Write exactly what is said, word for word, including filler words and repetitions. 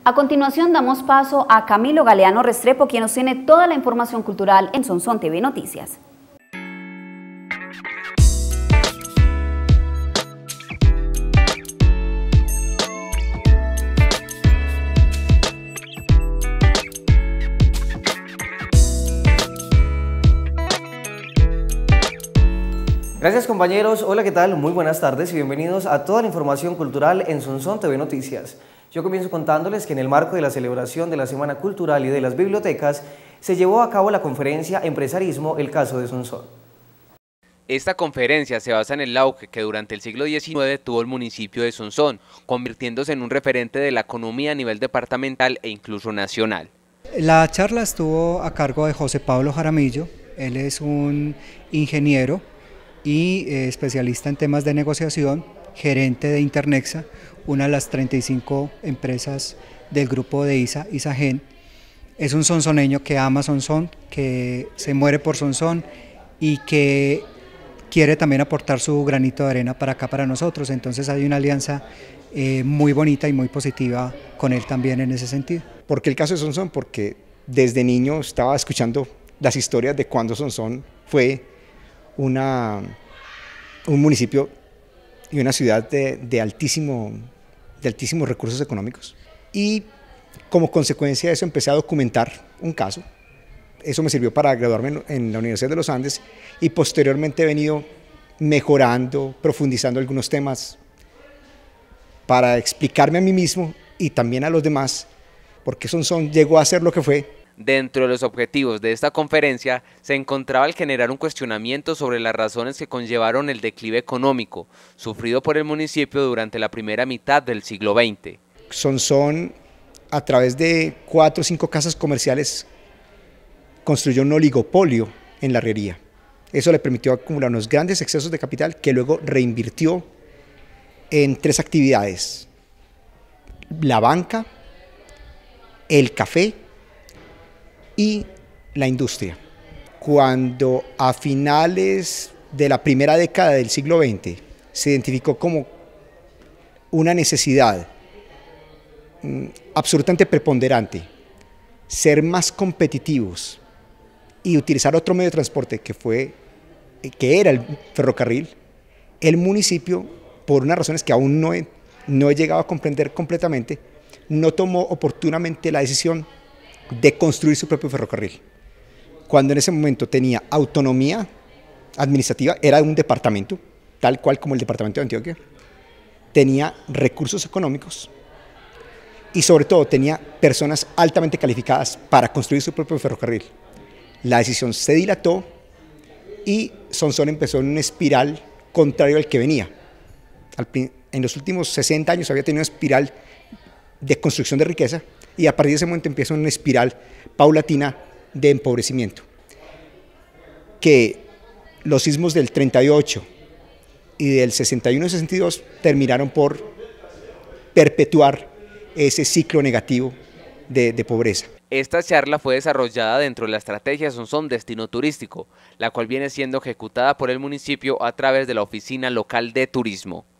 A continuación damos paso a Camilo Galeano Restrepo, quien nos tiene toda la información cultural en Sonsón T V Noticias. Gracias compañeros, hola ¿qué tal? Muy buenas tardes y bienvenidos a toda la información cultural en Sonsón T V Noticias. Yo comienzo contándoles que en el marco de la celebración de la Semana Cultural y de las Bibliotecas se llevó a cabo la conferencia Empresarismo, el caso de Sonsón. Esta conferencia se basa en el auge que durante el siglo diecinueve tuvo el municipio de Sonsón, convirtiéndose en un referente de la economía a nivel departamental e incluso nacional. La charla estuvo a cargo de José Pablo Jaramillo. Él es un ingeniero y eh, especialista en temas de negociación, gerente de Internexa, una de las treinta y cinco empresas del grupo de ISA, ISAGEN. Es un sonsoneño que ama Sonsón, que se muere por Sonsón y que quiere también aportar su granito de arena para acá, para nosotros. Entonces hay una alianza eh, muy bonita y muy positiva con él también en ese sentido. ¿Por qué el caso de Sonsón? Porque desde niño estaba escuchando las historias de cuando Sonsón fue una, un municipio y una ciudad de, de, altísimo, de altísimos recursos económicos. Y como consecuencia de eso empecé a documentar un caso. Eso me sirvió para graduarme en la Universidad de los Andes y posteriormente he venido mejorando, profundizando algunos temas para explicarme a mí mismo y también a los demás por qué Sonsón llegó a ser lo que fue. Dentro de los objetivos de esta conferencia se encontraba el generar un cuestionamiento sobre las razones que conllevaron el declive económico sufrido por el municipio durante la primera mitad del siglo veinte. Sonsón, a través de cuatro o cinco casas comerciales, construyó un oligopolio en la herrería. Eso le permitió acumular unos grandes excesos de capital que luego reinvirtió en tres actividades: la banca, el café y la industria. Cuando a finales de la primera década del siglo veinte se identificó como una necesidad mm, absolutamente preponderante ser más competitivos y utilizar otro medio de transporte que, fue, que era el ferrocarril, el municipio, por unas razones que aún no he, no he llegado a comprender completamente, no tomó oportunamente la decisión de construir su propio ferrocarril. Cuando en ese momento tenía autonomía administrativa, era un departamento, tal cual como el departamento de Antioquia, tenía recursos económicos y sobre todo tenía personas altamente calificadas para construir su propio ferrocarril. La decisión se dilató y Sonsón empezó en una espiral contrario al que venía. En los últimos sesenta años había tenido una espiral de construcción de riqueza y a partir de ese momento empieza una espiral paulatina de empobrecimiento, que los sismos del treinta y ocho y del sesenta y uno y sesenta y dos terminaron por perpetuar ese ciclo negativo de, de pobreza. Esta charla fue desarrollada dentro de la estrategia Sonsón Destino Turístico, la cual viene siendo ejecutada por el municipio a través de la Oficina Local de Turismo.